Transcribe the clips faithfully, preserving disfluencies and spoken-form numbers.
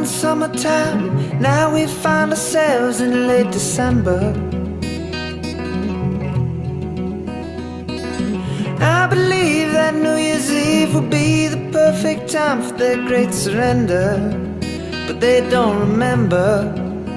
in summertime, now we find ourselves in late December. I believe that New Year's Eve will be the perfect time for their great surrender, but they don't remember.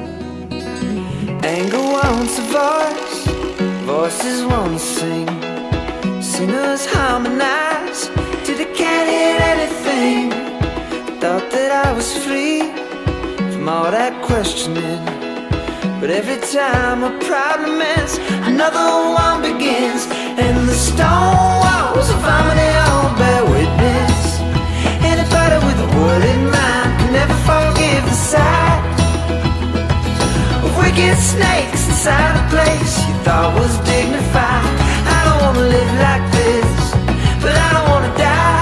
Anger wants a voice, voices wanna sing, singers harmonize till they can't hear anything. Thought that I was free from all that questioning, but every time a problem ends, another one begins. And the stone walls of harmony all bear witness. Anybody with a word in mind can never forgive the sight of wicked snakes inside a place you thought was dignified. I don't wanna live like this, but I don't wanna die.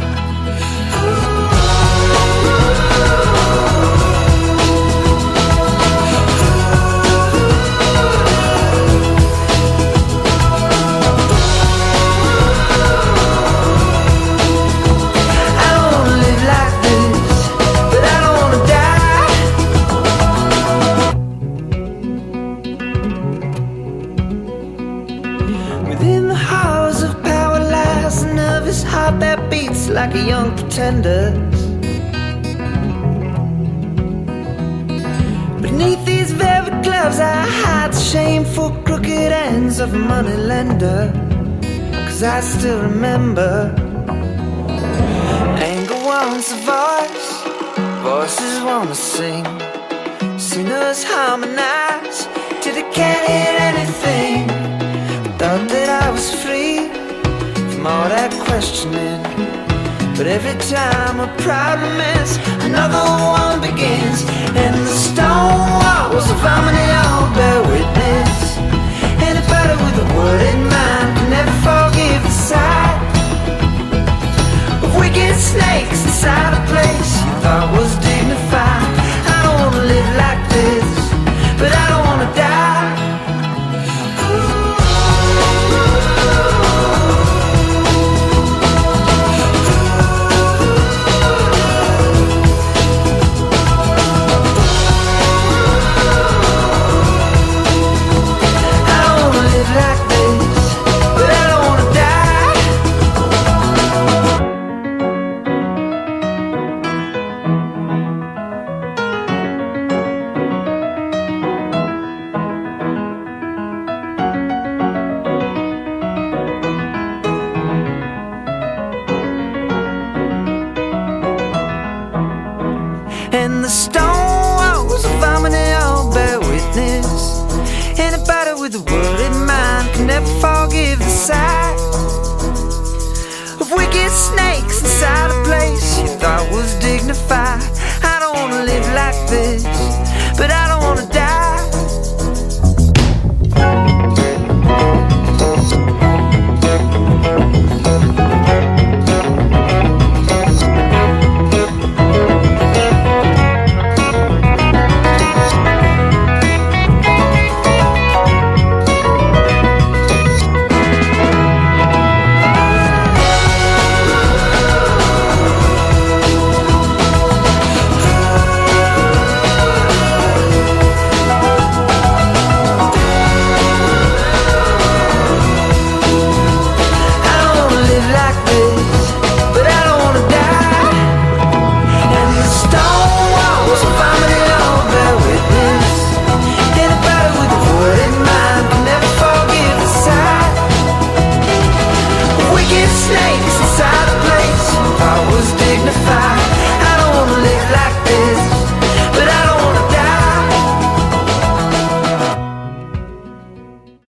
Heart that beats like a young pretender's. Beneath these velvet gloves I hide the shameful crooked ends of a moneylender. Cause I still remember. Anger wants a voice, voices wanna sing, singers harmonize till they can't hear anything. Thought that I was free from all that questioning, but every time a problem ends, another one begins. And the stone walls of harmony all bear witness. Anybody with a word in mind can never forgive the sight of wicked snakes inside a place you thought was dignified. I don't wanna live like this, but I don't wanna die. And the stone walls of harmony all bear witness. Anybody with a word in mind can never forgive the sight of wicked snakes inside a place you thought was dignified. I don't wanna live like this,